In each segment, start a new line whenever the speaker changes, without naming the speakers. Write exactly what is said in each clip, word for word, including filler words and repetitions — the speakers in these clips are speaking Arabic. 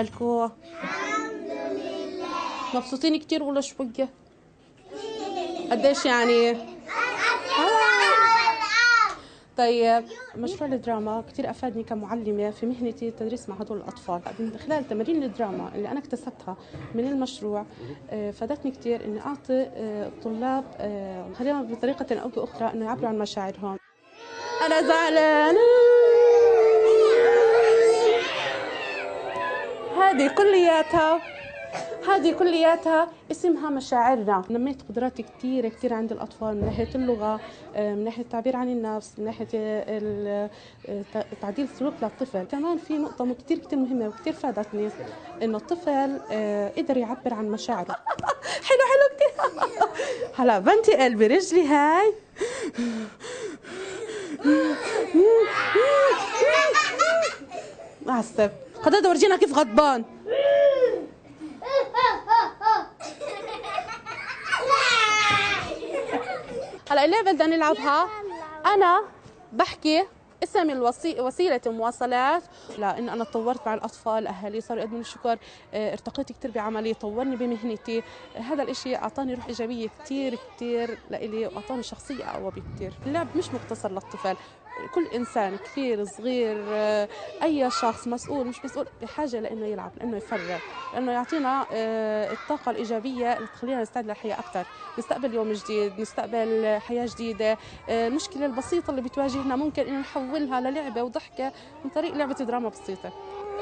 حالكم؟ الحمد لله. مبسوطين كتير ولا شوية؟ قديش يعني؟ طيب مشروع الدراما كتير أفادني كمعلمة في مهنتي التدريس مع هدول الأطفال. من خلال تمارين الدراما اللي أنا اكتسبتها من المشروع فادتني كتير إني أعطي الطلاب خلينا بطريقة أو بأخرى إنه يعبروا عن مشاعرهم. أنا زعلانة. هذه كلياتها هذه كلياتها اسمها مشاعرنا. نميت قدرات كثير كثير عند الأطفال من ناحية اللغة، من ناحية التعبير عن النفس، من ناحية تعديل سلوك للطفل. كمان في نقطة كثير كثير مهمة وكثير فادتني، إنه الطفل قدر يعبر عن مشاعره. حلو حلو كثير. هلا بنتي قلبي رجلي هاي. معصب. خدها ورجينا كيف غضبان. هلا اللعبة بدنا نلعبها. أنا بحكي اسم الوسي... وسيلة مواصلات، لأن أنا تطورت مع الأطفال، أهالي صاروا يقدموا الشكر، ارتقيت كثير بعملي، طورني بمهنتي. هذا الإشي أعطاني روح إيجابية كثير كثير لإلي، وأعطاني شخصية أقوى بكثير. اللعب مش مقتصر للطفل، كل إنسان كبير صغير أي شخص مسؤول مش مسؤول بحاجة لأنه يلعب، لأنه يفرغ، لأنه يعطينا الطاقة الإيجابية اللي تخلينا نستعد للحياة أكثر، نستقبل يوم جديد، نستقبل حياة جديدة. المشكلة البسيطة اللي بتواجهنا ممكن إنه نحولها للعبة وضحكة من طريق لعبة دراما بسيطة.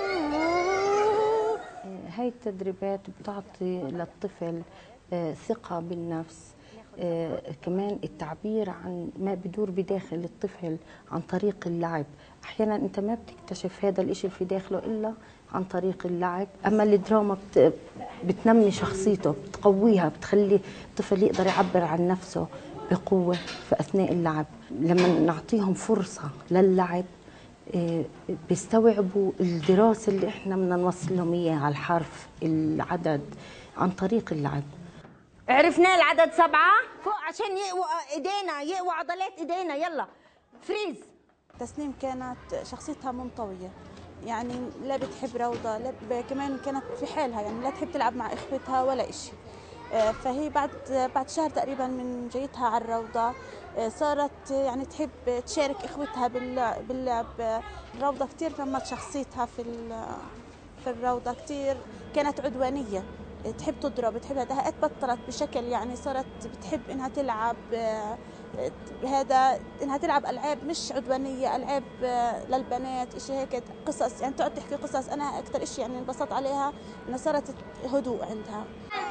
هاي التدريبات بتعطي للطفل ثقة بالنفس، آه، كمان التعبير عن ما بدور بداخل الطفل عن طريق اللعب. احيانا انت ما بتكتشف هذا الاشي في داخله الا عن طريق اللعب. اما الدراما بت... بتنمي شخصيته، بتقويها، بتخلي الطفل يقدر يعبر عن نفسه بقوة في اثناء اللعب. لما نعطيهم فرصة للعب آه، بيستوعبوا الدراسة اللي احنا بدنا نوصل لهم اياها على الحرف العدد عن طريق اللعب.
عرفنا العدد سبعة فوق عشان يقوى ايدينا، يقوى عضلات ايدينا. يلا فريز.
تسنيم كانت شخصيتها منطوية، يعني لا بتحب روضة، لا كمان كانت في حالها، يعني لا تحب تلعب مع اخوتها ولا اشي. فهي بعد بعد شهر تقريبا من جيتها على الروضة صارت يعني تحب تشارك اخوتها باللعب. الروضة كتير نمت شخصيتها في في الروضة. كتير كانت عدوانية، تحب تضرب، تحب هذا. بطلت بشكل يعني صارت بتحب انها تلعب هذا، انها تلعب العاب مش عدوانيه، العاب للبنات، اشي هيك قصص، يعني تقعد تحكي قصص. انا اكثر اشي يعني انبسطت عليها انها صارت هدوء عندها.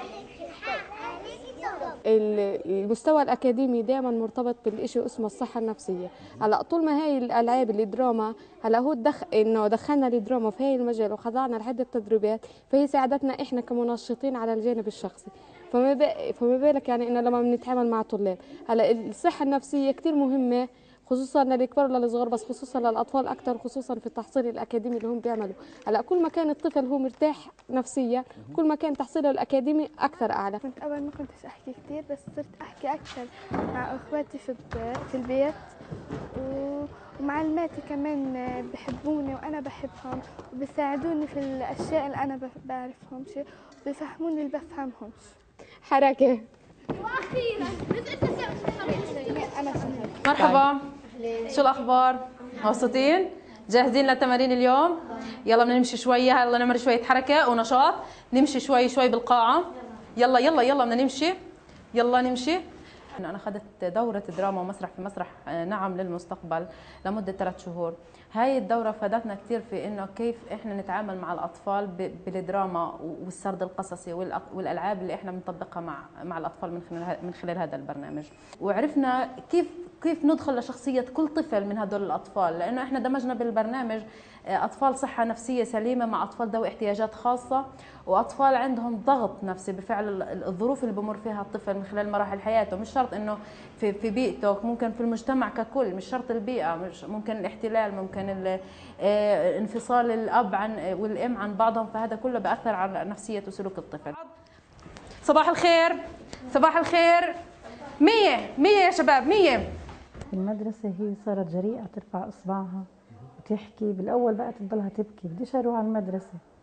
المستوى الأكاديمي دائما مرتبط بالشيء اسمه الصحة النفسية. هلا طول ما هي الألعاب الدراما هلا هو دخ إنه دخلنا الدراما في هاي المجال وخضعنا لعدة تدريبات، فهي ساعدتنا إحنا كمنشطين على الجانب الشخصي. فما فما بالك يعني إنه لما بنتعامل مع طلاب. هلا الصحة النفسية كثير مهمة، خصوصا للكبار وللصغار، بس خصوصا للاطفال اكثر، خصوصا في التحصيل الاكاديمي اللي هم بيعملوا. هلا كل ما كان الطفل هو مرتاح نفسيا كل ما كان تحصيله الاكاديمي اكثر اعلى.
كنت اول ما كنتش احكي كثير، بس صرت احكي اكثر مع اخواتي في في البيت، ومعلماتي كمان بحبوني وانا بحبهم، وبيساعدوني في الاشياء اللي انا بعرفهمش، وبيفهموني اللي بفهمهمش.
حركه.
واخيرا
انا
مرحبا، شو الاخبار؟ مبسوطين؟ جاهزين للتمارين اليوم؟ يلا بدنا نمشي شويه، يلا نعمل شويه حركه ونشاط، نمشي شوي شوي بالقاعه. يلا يلا يلا بدنا نمشي، يلا نمشي. أنا أخذت دورة دراما ومسرح في مسرح نعم للمستقبل لمدة ثلاث شهور. هاي الدورة فادتنا كثير في إنه كيف إحنا نتعامل مع الأطفال بالدراما والسرد القصصي والألعاب اللي إحنا بنطبقها مع مع الأطفال من خلال من خلال هذا البرنامج. وعرفنا كيف كيف ندخل لشخصية كل طفل من هدول الأطفال، لأنه إحنا دمجنا بالبرنامج أطفال صحة نفسية سليمة مع أطفال ذوي احتياجات خاصة، وأطفال عندهم ضغط نفسي بفعل الظروف اللي بمر فيها الطفل من خلال مراحل حياته. مش شرط إنه في في بيئته، ممكن في المجتمع ككل، مش شرط البيئة، مش ممكن الاحتلال، ممكن انفصال الأب عن والأم عن بعضهم، فهذا كله بأثر على نفسية وسلوك الطفل. صباح الخير، صباح الخير. مية مية يا شباب، مية.
المدرسة هي صارت جريئة ترفع إصبعها وتحكي. بالأول بقت تضلها تبكي، بديش أروح على المدرسة،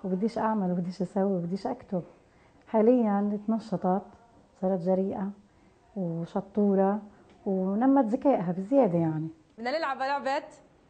وبديش أعمل وبديش أسوي وبديش أكتب. حاليا تنشطت، صارت جريئة وشطورة ونمت ذكائها بزيادة. يعني
بدنا نلعب لعبة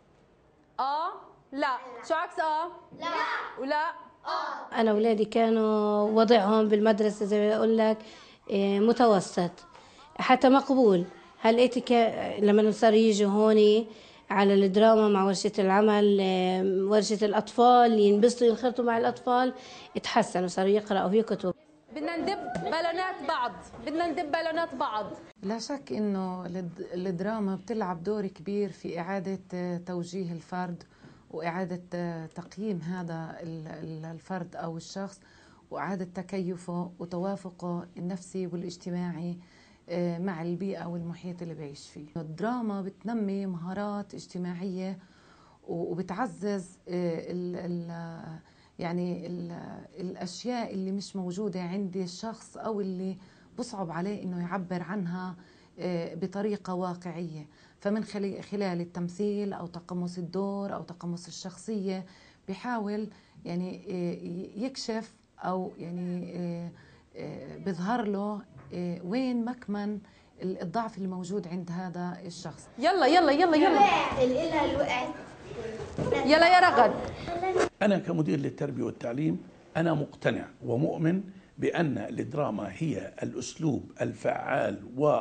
اه لا. شو عكس اه؟ لا ولا
اه. انا اولادي كانوا وضعهم بالمدرسه زي ما اقول لك متوسط حتى مقبول. هل انت لما صار يجوا هون على الدراما مع ورشه العمل، ورشه الاطفال، ينبسطوا ينخرطوا مع الاطفال، اتحسنوا صاروا يقراوا ويكتبوا.
بدنا ندب بالونات بعض، بدنا ندب بالونات بعض.
لا شك انه الدراما بتلعب دور كبير في اعاده توجيه الفرد واعاده تقييم هذا الفرد او الشخص، واعاده تكيفه وتوافقه النفسي والاجتماعي مع البيئه والمحيط اللي بيعيش فيه. الدراما بتنمي مهارات اجتماعيه وبتعزز ال ال يعني ال الاشياء اللي مش موجوده عند الشخص او اللي بصعب عليه انه يعبر عنها بطريقه واقعيه. فمن خلال التمثيل او تقمص الدور او تقمص الشخصيه بيحاول يعني يكشف او يعني بيظهر له وين مكمن الضعف اللي موجود عند هذا الشخص.
يلا يلا يلا يلا
الإله اللي وقعت.
يلا يا رغد.
أنا كمدير للتربية والتعليم أنا مقتنع ومؤمن بأن الدراما هي الأسلوب الفعال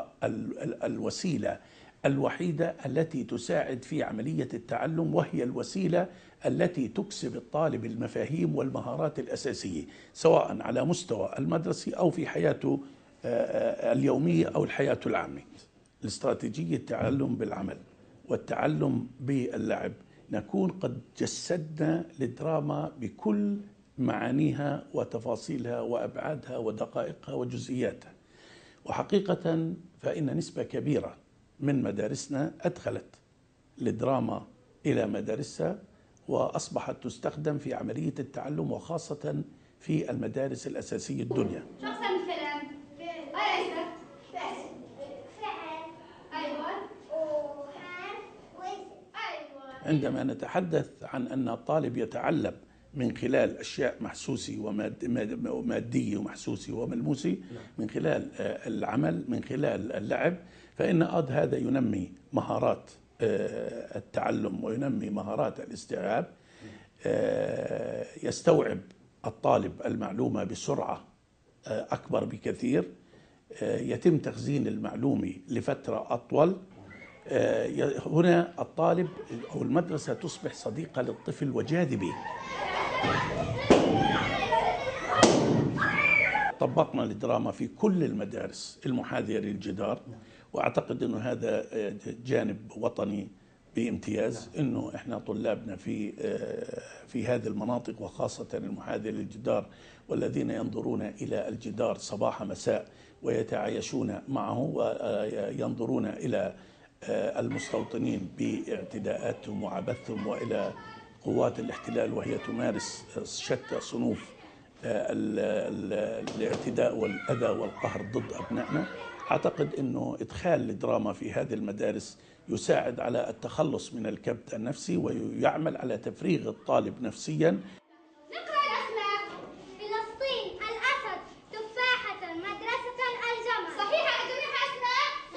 والوسيلة الوحيدة التي تساعد في عملية التعلم، وهي الوسيلة التي تكسب الطالب المفاهيم والمهارات الأساسية سواء على مستوى المدرسي أو في حياته اليومية أو الحياة العامة. الاستراتيجية التعلم بالعمل والتعلم باللعب، نكون قد جسدنا الدراما بكل معانيها وتفاصيلها وأبعادها ودقائقها وجزئياتها. وحقيقة فإن نسبة كبيرة من مدارسنا أدخلت الدراما إلى مدارسها وأصبحت تستخدم في عملية التعلم، وخاصة في المدارس الأساسية الدنيا. عندما نتحدث عن أن الطالب يتعلم من خلال أشياء محسوسة ومادية ومحسوسة وملموسة، من خلال العمل، من خلال اللعب، فإن قد هذا ينمي مهارات التعلم وينمي مهارات الاستيعاب. يستوعب الطالب المعلومة بسرعة أكبر بكثير، يتم تخزين المعلومة لفترة أطول. هنا الطالب أو المدرسة تصبح صديقة للطفل وجاذبة. طبقنا الدراما في كل المدارس المحاذية للجدار، وأعتقد أنه هذا جانب وطني بامتياز، أنه إحنا طلابنا في في هذه المناطق وخاصة المحاذية للجدار والذين ينظرون إلى الجدار صباح مساء ويتعايشون معه وينظرون إلى المستوطنين باعتداءاتهم وعبثهم وإلى قوات الاحتلال وهي تمارس شتى صنوف الاعتداء والأذى والقهر ضد أبنائنا. أعتقد أنه إدخال الدراما في هذه المدارس يساعد على التخلص من الكبت النفسي ويعمل على تفريغ الطالب نفسيا.
نقرأ الأسماء: فلسطين، الأسد، تفاحة، مدرسة، الجمل. صحيحة أجمعها أسماء؟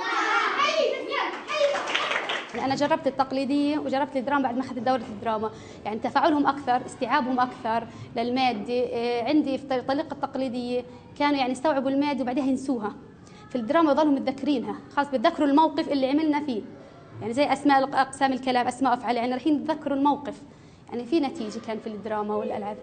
صحيح.
أنا جربت التقليدية وجربت الدراما بعد ما أخذت دورة الدراما، يعني تفاعلهم أكثر، استيعابهم أكثر للمادة. عندي في الطريقة التقليدية كانوا يعني يستوعبوا المادة وبعدها ينسوها، في الدراما يضلوا متذكرينها، خاص بتذكروا الموقف اللي عملنا فيه، يعني زي أسماء أقسام الكلام، أسماء أفعال، يعني رايحين يتذكروا الموقف، يعني في نتيجة كان في الدراما والألعاب.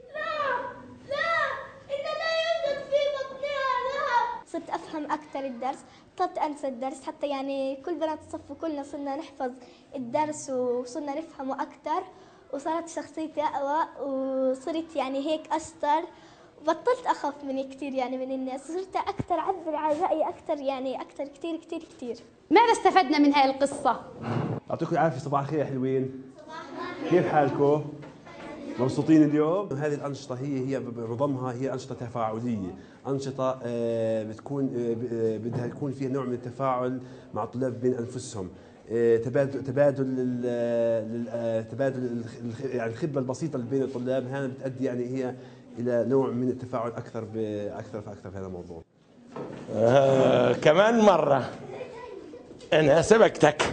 صرت أفهم أكثر الدرس، طلبت أنسى الدرس، حتى يعني كل بنات الصف كلنا صرنا نحفظ الدرس وصرنا نفهمه أكثر، وصارت شخصيتي أقوى وصرت يعني هيك أستر، بطلت أخاف من كثير يعني من الناس، صرت أكثر أعبر عن رأيي أكثر، يعني أكثر كثير كثير كثير.
ماذا استفدنا من هاي القصة؟
يعطيكم العافية، صباح الخير يا حلوين. كيف حالكم؟ مبسوطين اليوم؟ هذه الأنشطة هي هي بضمها هي أنشطة تفاعلية، أنشطة بتكون بدها يكون فيها نوع من التفاعل مع الطلاب بين أنفسهم، تبادل تبادل تبادل يعني الخبرة البسيطة اللي بين الطلاب، هذا بتؤدي يعني هي الى نوع من التفاعل اكثر باكثر فاكثر في هذا الموضوع.
آه كمان مره انا سبقتك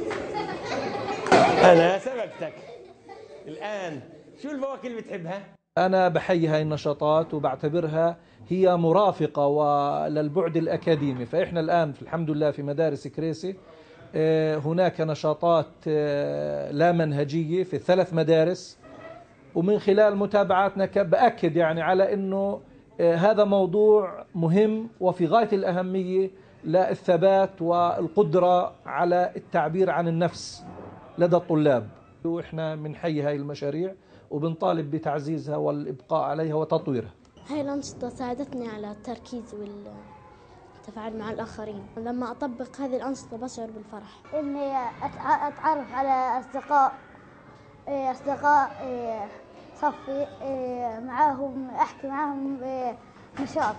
انا سبقتك. الان شو الفواكه اللي بتحبها؟
أنا بحيي هاي النشاطات وبعتبرها هي مرافقة وللبعد الأكاديمي. فإحنا الآن في الحمد لله في مدارس كريسي هناك نشاطات لا منهجية في الثلاث مدارس، ومن خلال متابعاتنا بأكد يعني على أنه هذا موضوع مهم وفي غاية الأهمية للثبات والقدرة على التعبير عن النفس لدى الطلاب. وإحنا بنحيي هاي المشاريع وبنطالب بتعزيزها والإبقاء عليها وتطويرها.
هاي الأنشطة ساعدتني على التركيز والتفاعل مع الآخرين. لما أطبق هذه الأنشطة بشعر بالفرح.
إني أتعرف على أصدقاء أصدقاء صفي معاهم، أحكي معاهم نشاط،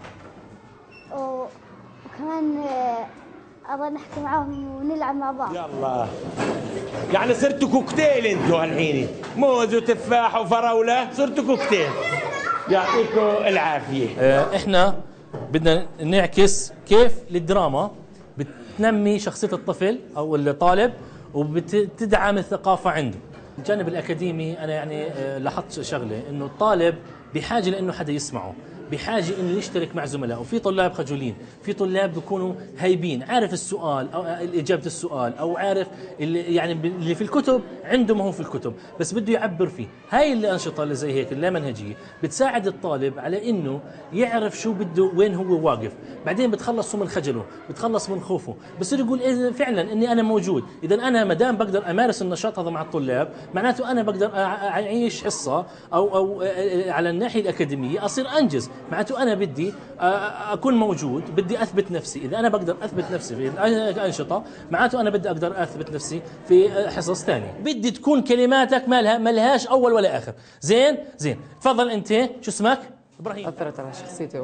وكمان أظن نحكي معاهم ونلعب مع بعض.
يلا يعني صرتوا كوكتيل انتوا هالحين، موز وتفاح وفراوله، صرتوا كوكتيل. يعطيكم العافيه.
احنا بدنا نعكس كيف الدراما بتنمي شخصيه الطفل او الطالب وبتدعم الثقافه عنده. الجانب الاكاديمي انا يعني لاحظت شغله، انه الطالب بحاجه لانه حدا يسمعه، بحاجه انه يشترك مع زملائه. وفي طلاب خجولين، في طلاب بيكونوا هايبين، عارف السؤال او اجابه السؤال او عارف اللي يعني اللي في الكتب عنده ما هو في الكتب، بس بده يعبر فيه. هاي الانشطه اللي زي هيك اللا منهجيه بتساعد الطالب على انه يعرف شو بده، وين هو واقف. بعدين بتخلصه من خجله، بتخلص من خوفه، بصير يقول إيه فعلا اني انا موجود. اذا انا ما دام بقدر امارس النشاط هذا مع الطلاب، معناته انا بقدر اعيش حصه او او على الناحيه الاكاديميه اصير انجز. معناته انا بدي اكون موجود، بدي اثبت نفسي. اذا انا بقدر اثبت نفسي في الانشطه، معناته انا بدي اقدر اثبت نفسي في حصص ثانيه. بدي تكون كلماتك مالها ملهاش اول ولا اخر. زين زين تفضل. انت شو اسمك؟ ابراهيم.
اثرت على شخصيتي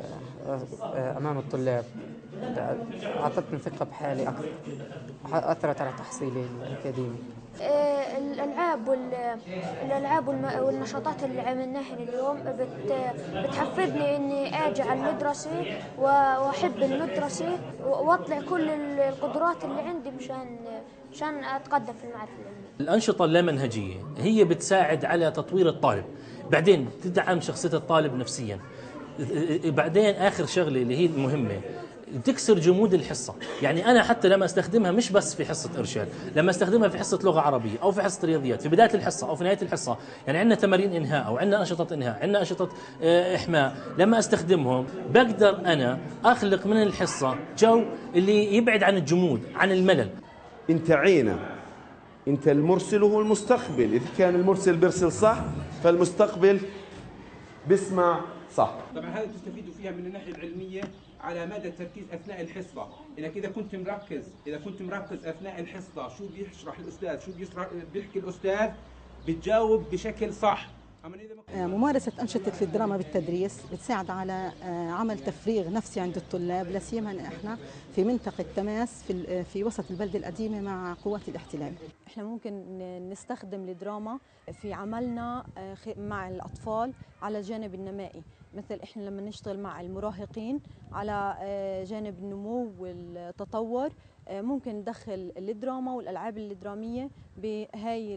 امام الطلاب، اعطتني ثقه بحالي اكثر، اثرت على تحصيلي الاكاديمي.
الالعاب والالعاب والنشاطات اللي عملناها اليوم بتحفزني اني اجي على المدرسه واحب المدرسه واطلع كل القدرات اللي عندي مشان مشان اتقدم في المعرفه العلميه.
الانشطه اللامنهجيه هي بتساعد على تطوير الطالب، بعدين تدعم شخصيه الطالب نفسيا. بعدين اخر شغله اللي هي المهمه، تكسر جمود الحصة. يعني أنا حتى لما أستخدمها مش بس في حصة إرشاد، لما أستخدمها في حصة لغة عربية أو في حصة رياضيات في بداية الحصة أو في نهاية الحصة، يعني عندنا تمارين إنهاء أو عندنا أنشطة إنهاء، عندنا أنشطة إحماء، لما أستخدمهم بقدر أنا أخلق من الحصة جو اللي يبعد عن الجمود، عن الملل.
أنت عينه، أنت المرسل وهو المستقبل. إذا كان المرسل بيرسل صح فالمستقبل بيسمع صح.
طبعا هذا تستفيدوا فيها من الناحية العلمية على مدى التركيز اثناء الحصه، انك اذا كنت مركز اذا كنت مركز اثناء الحصه شو بيشرح الاستاذ، شو بيحكي الاستاذ، بتجاوب بشكل صح.
ممارسة أنشطة الدراما بالتدريس بتساعد على عمل تفريغ نفسي عند الطلاب، لا سيما احنا في منطقة تماس في في وسط البلدة القديمة مع قوات الاحتلال.
احنا ممكن نستخدم الدراما في عملنا مع الأطفال على الجانب النمائي، مثل احنا لما نشتغل مع المراهقين على جانب النمو والتطور، ممكن ندخل الدراما والألعاب الدرامية بهاي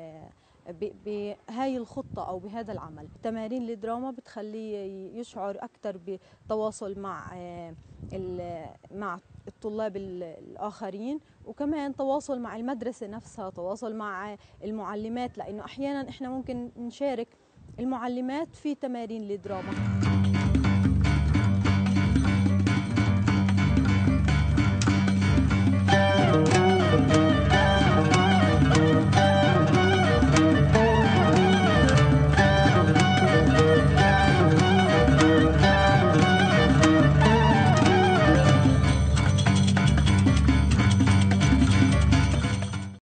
بهاي الخطة أو بهذا العمل. تمارين الدراما بتخليه يشعر أكثر بتواصل مع مع الطلاب الآخرين، وكمان تواصل مع المدرسة نفسها، تواصل مع المعلمات، لأنه أحيانا إحنا ممكن نشارك المعلمات في تمارين الدراما.